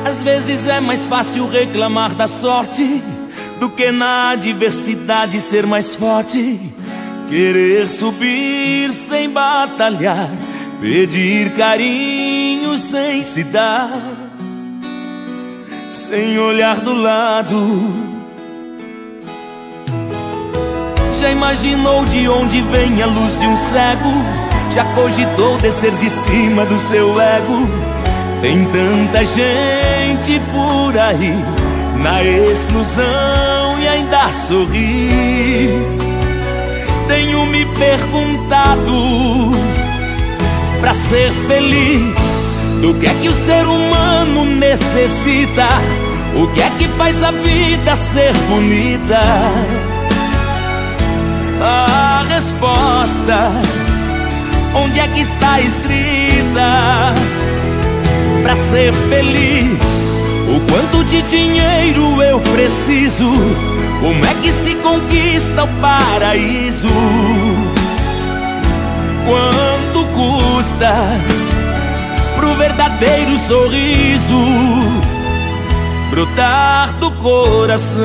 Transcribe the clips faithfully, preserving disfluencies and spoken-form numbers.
Às vezes é mais fácil reclamar da sorte do que na adversidade ser mais forte. Querer subir sem batalhar, pedir carinho sem se dar, sem olhar do lado. Já imaginou de onde vem a luz de um cego? Já cogitou descer de cima do seu ego? Tem tanta gente por aí na exclusão e ainda sorri. Tenho me perguntado, pra ser feliz, do que é que o ser humano necessita? O que é que faz a vida ser bonita? A resposta, onde é que está escrita? Pra ser feliz, o quanto de dinheiro eu preciso? Como é que se conquista o paraíso? Quanto custa pro verdadeiro sorriso brotar do coração?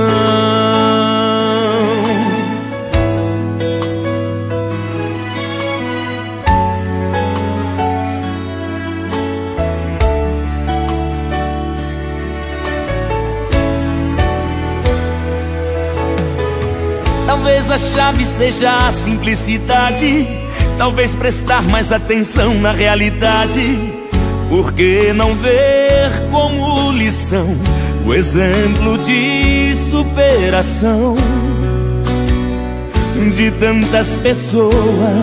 Talvez a chave seja a simplicidade, talvez prestar mais atenção na realidade. Por que não ver como lição o exemplo de superação de tantas pessoas?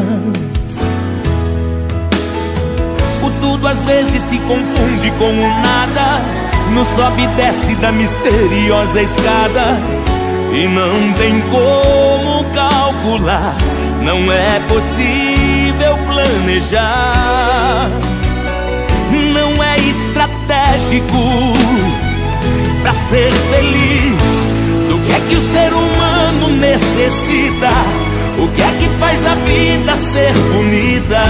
O tudo às vezes se confunde com o nada, no sobe e desce da misteriosa escada. E não tem como calcular, não é possível planejar. Não é estratégico pra ser feliz. Do que é que o ser humano necessita? O que é que faz a vida ser bonita?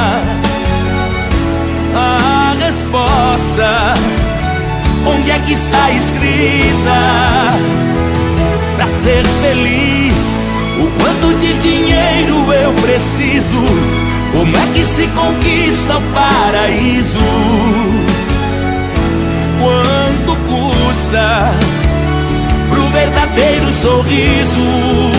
A resposta, onde é que está escrita? Pra ser feliz, o quanto de dinheiro eu preciso? Como é que se conquista o paraíso? Quanto custa pro verdadeiro sorriso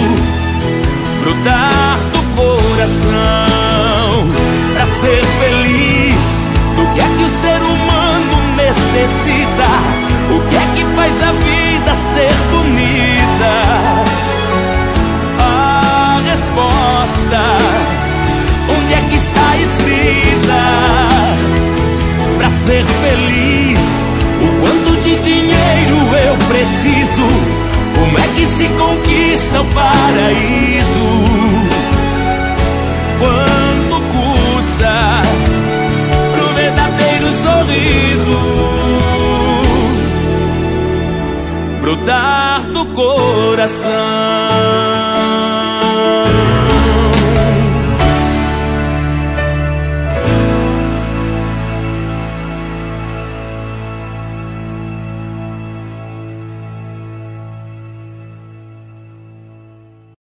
brotar do coração? Pra ser feliz, do que é que o ser humano necessita? O que é que faz a vida ser bonita? A resposta, onde é que está escrita? Pra ser feliz, o quanto de dinheiro eu preciso? Como é que se conquista o paraíso? Quanto custa pro verdadeiro sorriso brotar do coração?